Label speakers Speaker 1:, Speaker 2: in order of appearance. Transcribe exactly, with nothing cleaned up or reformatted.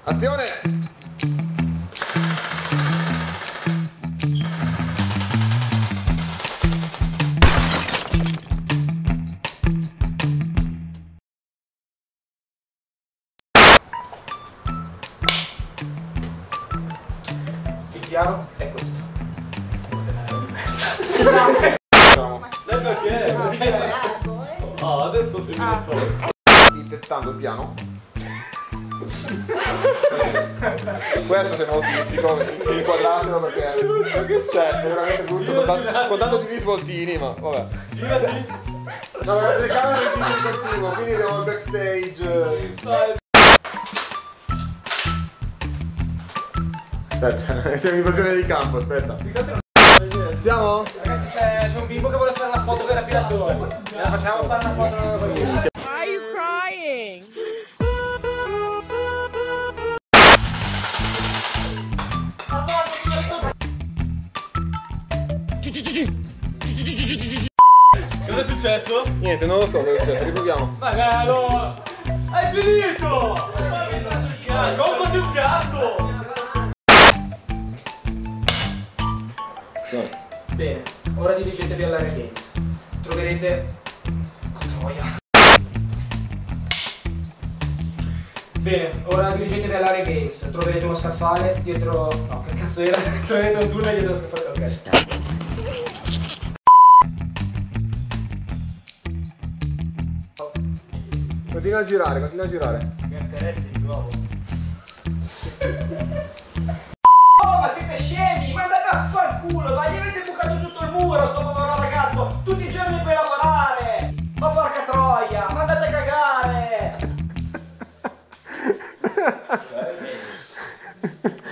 Speaker 1: Azione!
Speaker 2: Il piano è questo.
Speaker 3: Sai perché? Perché oh, adesso si mi risponde.
Speaker 1: Intettando il piano. Questo se non autistico, inquadratelo perché cioè, è veramente brutto con, tanto, con tanto di risvoltini, ma vabbè.
Speaker 3: Girati.
Speaker 1: No, la telecamera è il giro sportivo, quindi devo il backstage. Aspetta, siamo in invasione di campo, aspetta. Siamo?
Speaker 2: Ragazzi c'è un bimbo che vuole fare una foto con la filatore. La facciamo fare una foto con lui.
Speaker 4: Why are you crying?
Speaker 3: Cosa è successo?
Speaker 1: Niente, non lo so cosa è successo, riproviamo.
Speaker 3: Magalo! Hai finito! Comprati un gatto!
Speaker 2: Bene, ora dirigetevi all'Area Games. Troverete... Oh, troia. Bene, ora dirigetevi all'Area Games. Troverete uno scaffale dietro... No, che cazzo era? Troverete un tunnel dietro lo scaffale, ok.
Speaker 1: Continua a girare, continua a girare.
Speaker 3: Mi accarezzi di nuovo.
Speaker 2: Oh, ma siete scemi! Ma andate a fanculo! Ma gli avete bucato tutto il muro, sto povero ragazzo! Tutti i giorni per lavorare! Ma porca troia! Ma andate a cagare!